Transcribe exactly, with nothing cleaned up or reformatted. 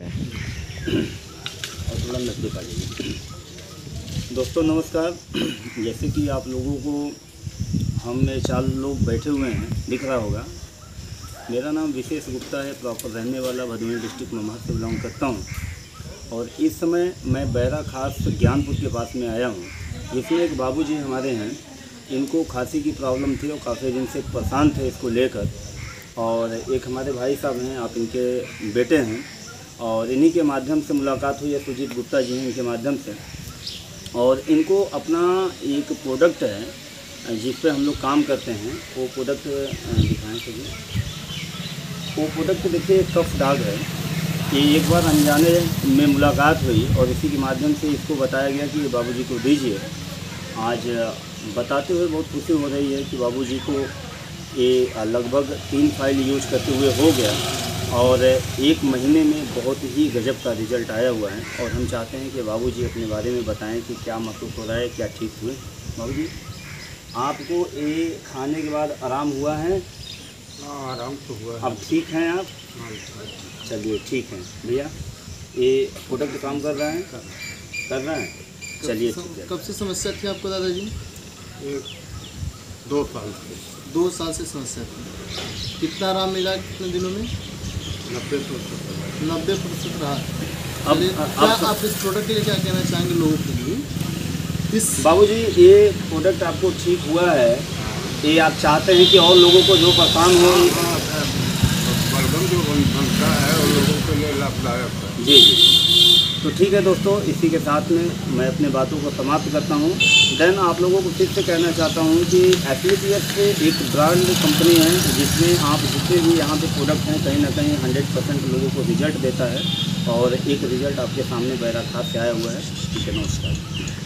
और थोड़ा नज़दीक आ जाइए। दोस्तों नमस्कार। जैसे कि आप लोगों को हम में चार लोग बैठे हुए हैं, दिख रहा होगा। मेरा नाम विशेष गुप्ता है, प्रॉपर रहने वाला भदोही डिस्ट्रिक्ट ममहर से बिलोंग करता हूँ। और इस समय मैं बैरा खास ज्ञानपुर के पास में आया हूँ, जिसमें एक बाबूजी हमारे हैं। इनको खांसी की प्रॉब्लम थी और काफ़ी दिन से परेशान थे इसको लेकर। और एक हमारे भाई साहब हैं, आप इनके बेटे हैं, और इन्हीं के माध्यम से मुलाकात हुई है। सुजीत गुप्ता जी हैं इनके माध्यम से। और इनको अपना एक प्रोडक्ट है जिस पे हम लोग काम करते हैं, वो प्रोडक्ट दिखाएँ सभी। वो प्रोडक्ट देखिए कफ डाग है। कि एक बार अनजाने में मुलाकात हुई और इसी के माध्यम से इसको बताया गया कि बाबूजी को दीजिए। आज बताते हुए बहुत खुशी हो रही है कि बाबूजी को ये लगभग तीन फाइल यूज करते हुए हो गया और एक महीने में बहुत ही गजब का रिज़ल्ट आया हुआ है। और हम चाहते हैं कि बाबूजी अपने बारे में बताएं कि क्या महसूस हो रहा है, क्या ठीक हुए। बाबूजी, आपको ये खाने के बाद आराम हुआ है? हाँ, आराम तो हुआ है। अब ठीक हैं आप? चलिए ठीक है भैया। ये प्रोडक्ट काम कर रहा है? कर रहा है। चलिए ठीक है। कब से समस्या थी आपको दादाजी? एक दो साल से। दो साल से समस्या थी। कितना आराम मिला कितने दिनों में? नब्बे प्रतिशत नब्बे प्रतिशत रहा। अब चलिए, अब क्या आप इस प्रोडक्ट के लिए क्या कहना चाहेंगे लोगों के लिए? इस बाबूजी, ये प्रोडक्ट आपको ठीक हुआ है, ये आप चाहते हैं कि और लोगों को जो परेशान हो। बलगम जो बन, बनता है वो लोगों के लिए लाभदायक है। जी जी। तो ठीक है दोस्तों, इसी के साथ में मैं अपने बातों को समाप्त करता हूँ। देन आप लोगों को फिर से कहना चाहता हूँ कि एथलीपियस एक ब्रांड कंपनी है जिसमें आप जितने भी यहाँ पे प्रोडक्ट हैं कहीं ना कहीं हंड्रेड परसेंट लोगों को रिजल्ट देता है। और एक रिज़ल्ट आपके सामने बैरा खास से आया हुआ है। ठीक है, नमस्कार।